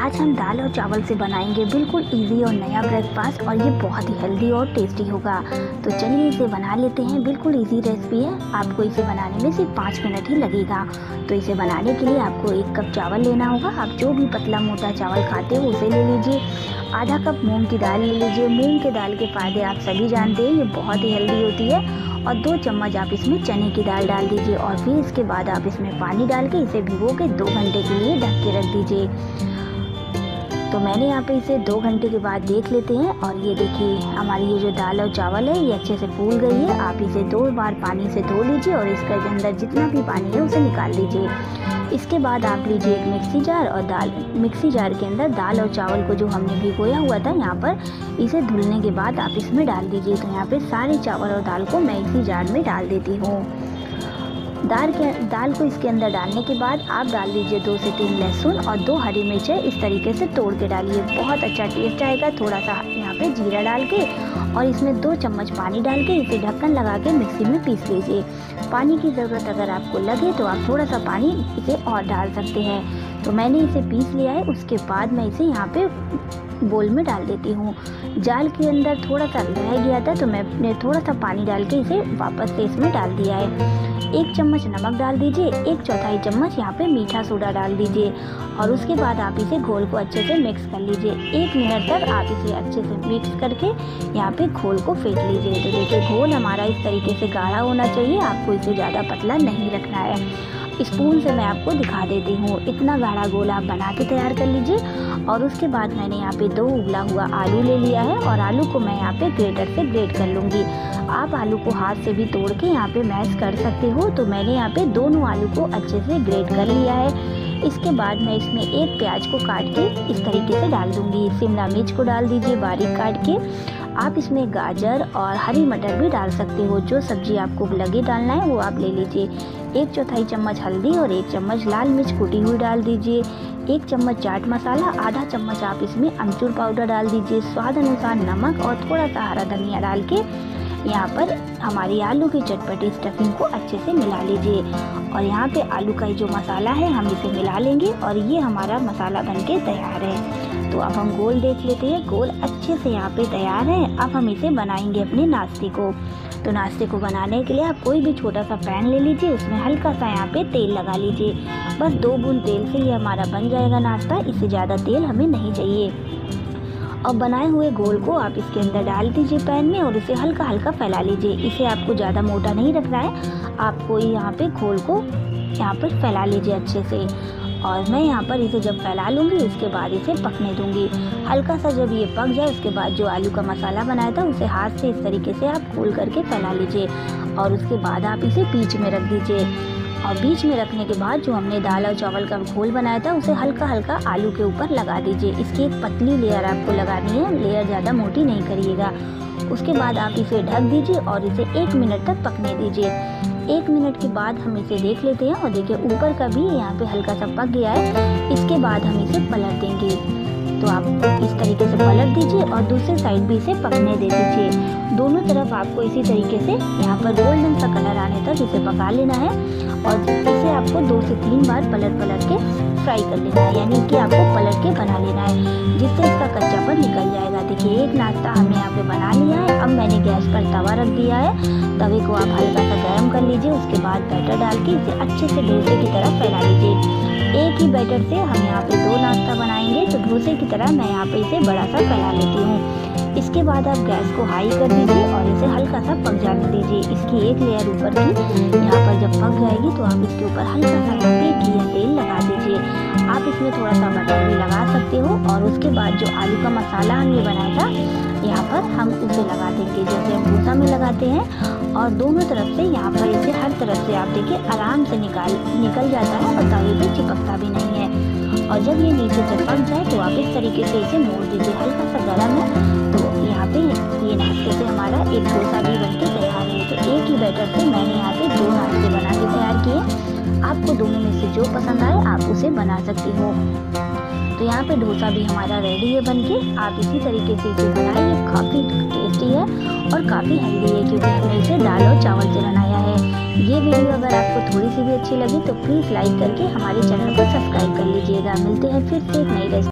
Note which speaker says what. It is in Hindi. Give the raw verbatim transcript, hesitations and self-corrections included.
Speaker 1: आज हम दाल और चावल से बनाएंगे बिल्कुल इजी और नया ब्रेकफास्ट, और ये बहुत ही हेल्दी और टेस्टी होगा। तो चलिए इसे बना लेते हैं। बिल्कुल इजी रेसिपी है, आपको इसे बनाने में सिर्फ पाँच मिनट ही लगेगा। तो इसे बनाने के लिए आपको एक कप चावल लेना होगा। आप जो भी पतला मोटा चावल खाते हो उसे ले लीजिए। आधा कप मूंग की दाल ले लीजिए। मूंग की दाल के फ़ायदे आप सभी जानते हैं, ये बहुत ही हेल्दी होती है। और दो चम्मच आप इसमें चने की दाल डाल दीजिए, और फिर इसके बाद आप इसमें पानी डाल के इसे भिगो के दो घंटे के लिए ढक के रख दीजिए। तो मैंने यहाँ पे इसे दो घंटे के बाद देख लेते हैं, और ये देखिए हमारी ये जो दाल और चावल है ये अच्छे से फूल गई है। आप इसे दो बार पानी से धो लीजिए और इसके अंदर जितना भी पानी है उसे निकाल लीजिए। इसके बाद आप लीजिए एक मिक्सी जार, और दाल मिक्सी जार के अंदर दाल और चावल को जो हमने भिगोया हुआ था यहाँ पर इसे धुलने के बाद आप इसमें डाल दीजिए। तो यहाँ पे सारे चावल और दाल को मैं इसी जार में डाल देती हूँ। दाल के दाल को इसके अंदर डालने के बाद आप डाल दीजिए दो से तीन लहसुन और दो हरी मिर्चें इस तरीके से तोड़ के डालिए। बहुत अच्छा टेस्ट आएगा। थोड़ा सा यहाँ पे जीरा डाल के और इसमें दो चम्मच पानी डाल के इसे ढक्कन लगा के मिक्सी में पीस लीजिए। पानी की ज़रूरत अगर आपको लगे तो आप थोड़ा सा पानी इसे और डाल सकते हैं। तो मैंने इसे पीस लिया है। उसके बाद मैं इसे यहाँ पे बोल में डाल देती हूँ। जाल के अंदर थोड़ा सा रह गया था तो मैंने थोड़ा सा पानी डाल के इसे वापस से इसमें डाल दिया है। एक चम्मच नमक डाल दीजिए, एक चौथाई चम्मच यहाँ पे मीठा सोडा डाल दीजिए, और उसके बाद आप इसे घोल को अच्छे से मिक्स कर लीजिए। एक मिनट तक आप इसे अच्छे से मिक्स करके यहाँ पे घोल को फेंट लीजिए। तो देखिए घोल हमारा इस तरीके से गाढ़ा होना चाहिए, आपको इसे ज़्यादा पतला नहीं रखना है। स्पून से मैं आपको दिखा देती हूँ। इतना गाढ़ा घोल आप बना के तैयार कर लीजिए। और उसके बाद मैंने यहाँ पे दो उबला हुआ आलू ले लिया है, और आलू को मैं यहाँ पे ग्रेटर से ग्रेट कर लूँगी। आप आलू को हाथ से भी तोड़ के यहाँ पे मैश कर सकते हो। तो मैंने यहाँ पे दोनों आलू को अच्छे से ग्रेट कर लिया है। इसके बाद मैं इसमें एक प्याज को काट के इस तरीके से डाल दूँगी। शिमला मिर्च को डाल दीजिए बारीक काट के। आप इसमें गाजर और हरी मटर भी डाल सकते हो। जो सब्जी आपको लगे डालना है वो आप ले लीजिए। एक चौथाई चम्मच हल्दी और एक चम्मच लाल मिर्च कुटी हुई डाल दीजिए। एक चम्मच चाट मसाला, आधा चम्मच आप इसमें अमचूर पाउडर डाल दीजिए। स्वाद अनुसार नमक और थोड़ा सा हरा धनिया डाल के यहाँ पर हमारी आलू की चटपटी स्टफिंग को अच्छे से मिला लीजिए। और यहाँ पे आलू का जो मसाला है हम इसे मिला लेंगे, और ये हमारा मसाला बनके तैयार है। तो अब हम गोल देख लेते हैं। गोल अच्छे से यहाँ पे तैयार है। अब हम इसे बनाएंगे अपने नाश्ते को। तो नाश्ते को बनाने के लिए आप कोई भी छोटा सा पैन ले लीजिए, उसमें हल्का सा यहाँ पे तेल लगा लीजिए। बस दो बूंद तेल से ये हमारा बन जाएगा नाश्ता। इससे ज़्यादा तेल हमें नहीं चाहिए। और बनाए हुए घोल को आप इसके अंदर डाल दीजिए पैन में, और इसे हल्का हल्का फैला लीजिए। इसे आपको ज़्यादा मोटा नहीं रखना है, आपको यहाँ पे घोल को यहाँ पर फैला लीजिए अच्छे से। और मैं यहाँ पर इसे जब फैला लूँगी उसके बाद इसे पकने दूँगी। हल्का सा जब ये पक जाए उसके बाद जो आलू का मसाला बनाया था उसे हाथ से इस तरीके से आप खोल करके फैला लीजिए, और उसके बाद आप इसे बीच में रख दीजिए। और बीच में रखने के बाद जो हमने दाल और चावल का घोल बनाया था उसे हल्का हल्का आलू के ऊपर लगा दीजिए। इसकी एक पतली लेयर आपको लगानी है, लेयर ज़्यादा मोटी नहीं करिएगा। उसके बाद आप इसे ढक दीजिए और इसे एक मिनट तक पकने दीजिए। एक मिनट के बाद हम इसे देख लेते हैं, और देखिए ऊपर का भी यहाँ पे हल्का सा पक गया है। इसके बाद हम इसे पलट देंगे। तो आप इस तरीके से पलट दीजिए और दूसरे साइड भी इसे पकने दे दीजिए। दोनों तरफ आपको इसी तरीके से यहाँ पर गोल्डन सा कलर आने तक इसे पका लेना है, और इसे आपको दो से तीन बार पलट पलट के फ्राई कर लेना है, यानी कि आपको पलट के बना लेना है, जिससे इसका कच्चापन निकल जाएगा। देखिए एक नाश्ता हमने यहाँ पे बना लिया है। अब मैंने गैस पर तवा रख दिया है। तवे को आप हल्का सा गर्म कर लीजिए। उसके बाद बैटर डाल के इसे अच्छे से डोसे की तरह फैला लीजिए। एक ही बैटर से हम यहाँ पे दो नाश्ता बनाएंगे, तो डोसे की तरह मैं यहाँ पे इसे बड़ा सा फैला लेती हूँ। इसके बाद आप गैस को हाई कर दीजिए और इसे हल्का सा पक जाने दीजिए। इसकी एक लेयर ऊपर की यहाँ पर जब पक जाएगी तो आप इसके ऊपर हल्का सा यहाँ घी या तेल लगा दीजिए। आप इसमें थोड़ा सा बटर भी लगा सकते हो। और उसके बाद जो आलू का मसाला हमने बनाया था यहाँ पर हम उसे लगा देंगे, जैसे हम डोसा में लगाते हैं। और दोनों तरफ से यहाँ पर इसे हर तरफ से आप देखिए आराम से निकाल निकल जाता है, और तवे पे चिपकता भी नहीं है। और जब ये नीचे से पक जाए तो आप इस तरीके से इसे मोड़ दीजिए। हल्का सा गर्म है तो यहाँ पे ये नाश्ते से हमारा एक डोसा भी बनके तैयार है। तो एक ही बैटर से मैंने यहाँ पे दो नाश्ते बना के तैयार किए। आपको दोनों में से जो पसंद आए आप उसे बना सकती हो। तो यहाँ पे डोसा भी हमारा रेडी है बनके। आप इसी तरीके से इसे बनाइए। काफ़ी टेस्टी है और काफ़ी हेल्दी है, क्योंकि हमने इसे दाल और चावल से बनाया है। ये वीडियो अगर आपको थोड़ी सी भी अच्छी लगी तो प्लीज़ लाइक करके हमारे चैनल को सब्सक्राइब कर लीजिएगा। मिलते हैं फिर से एक नई रेसिपी।